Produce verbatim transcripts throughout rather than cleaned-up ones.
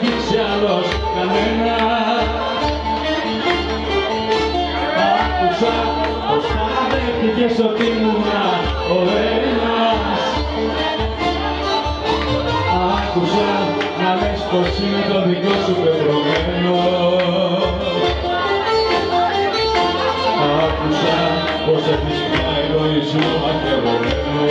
δείξει άλλος κανένα. Άκουσα πως παραδέχτηκες ότι ήμουνα ο ένας. Άκουσα να λες πως είναι το δικό σου πεπρωμένο. Άκουσα πως έχεις πια εγωισμό μαχαιρωμένο.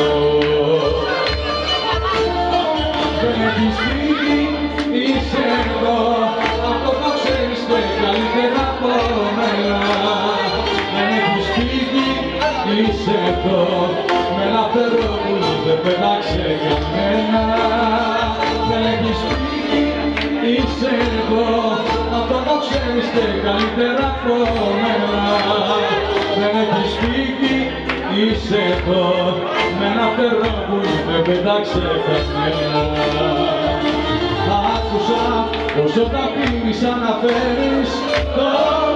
Δεν έχεις φύγει, είσαι εδώ, αυτό το ξέρεις και καλύτερα από μένα. Δεν έχεις φύγει, είσαι εδώ, με λαφτερόπουλο δεν πέταξε κανένα. Δεν έχεις φύγει, είσαι εδώ, αυτό το ξέρεις και καλύτερα από μένα. Δεν έχεις φύγει, είσαι εδώ, με ένα φτερόπουλο δεν πέταξε κανένα. Άκουσα πως όταν πίνεις αναφέρεις το